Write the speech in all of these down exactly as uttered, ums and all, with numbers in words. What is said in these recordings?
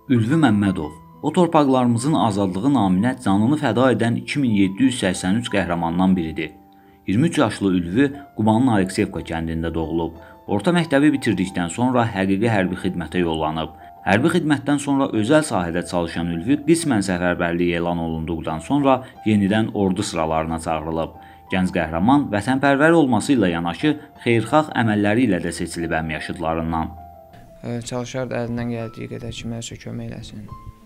Ülvi Məmmədov, o torpaqlarımızın azadlığı naminə canını fəda edən iki min yeddi yüz səksən üç qəhrəmandan biridir. iyirmi üç yaşlı Ülvi Qubanın Alekseyevka kəndində doğulub. Orta məktəbi bitirdikdən sonra həqiqi hərbi xidmətə yollanıb. Hərbi xidmətdən sonra özəl sahədə çalışan Ülvi qismən səfərbərlik elan olunduqdan sonra yenidən ordu sıralarına çağırılıb. Gənc qəhrəman vətənpərvər olması ilə yanaşı xeyirxah əməlləri ilə də seçilib əmyaşıdlarından. Çalışardı əlindən gəldiyi qədər kiməsə kömək eləsin.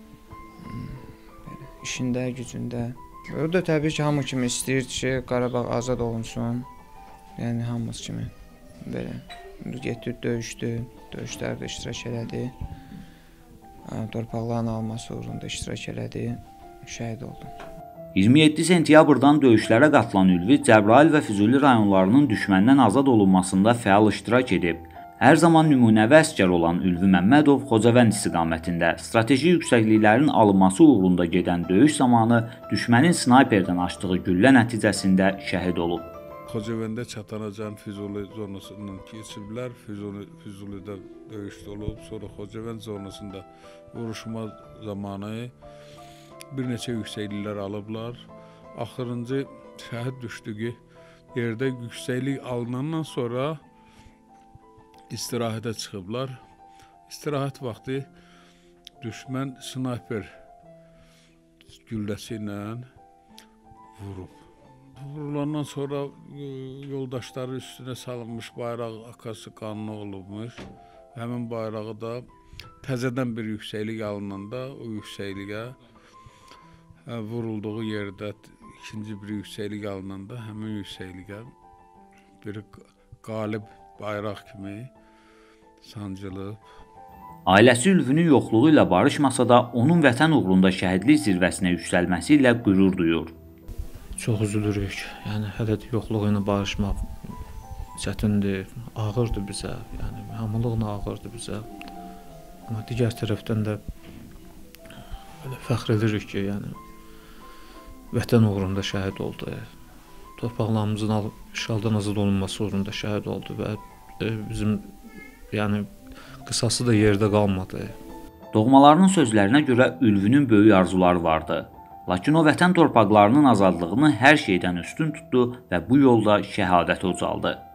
İşində, gücündə. O da təbii ki, hamı kimi istəyirdi ki, Qarabağ azad olunsun. Yəni, hamımız kimi. Belə. Getdi, döyüşdü, döyüşlərdə iştirak elədi. Torpaqların alması uğrunda iştirak elədi. Şəhid oldu. iyirmi yeddi sentyabrdan döyüşlərə qatılan Ülvi Cəbrayıl və Füzuli rayonlarının düşməndən azad olunmasında fəal iştirak edib. Hər zaman nümunəvi əsgər olan Ülvi Məmmədov Xocavənd istiqamətində strateji yüksəkliklərin alınması uğrunda gedən döyüş zamanı düşmənin snayperdən açdığı güllə nəticəsində şəhid olub. Xocavəndə çatanacan Füzuli zonasından keçiblər. Füzuli, Füzulidə döyüş olub. Sonra Xocavənd zonasında vuruşma zamanı bir neçə yüksəkliklər alıblar. Axırıncı şəhid düşdüyü yerdə yüksəklik alınandan sonra istirahətə çıxıblar. İstirahət vaxtı düşmən snayper gülləsi ilə vurub. Vurulandan sonra yoldaşları üstünə salınmış bayraq akası qanlı olubmuş. Həmin bayrağı da təzədən bir yüksəklik alınanda o yüksəkliyə vurulduğu yerdə ikinci bir yüksəklik alınanda həmin yüksəkliyə bir qalib bayraq kimi sancılıb. Ailəsi Ülvünün yoxluğu ilə barışmasa da onun vətən uğrunda şəhidlik zirvəsinə yüksəlməsi ilə qürur duyur. Çox üzülürük. Yəni hələ də yoxluğu ilə barışmaq çətindir, ağırdır bizə. Yəni hamılıqla ağırdır bizə. Amma digər tərəfdən də belə fəxr edirik ki, yəni vətən uğrunda şəhid oldu. Torpaqlarımızın alıb işğaldan azad olunması uğrunda şəhid oldu və bizim yəni qısası da yerdə qalmadı. Doğmalarının sözlərinə görə Ülvünün böyük arzuları vardı. Lakin o vətən torpaqlarının azadlığını hər şeydən üstün tutdu və bu yolda şəhadətə ucaldı.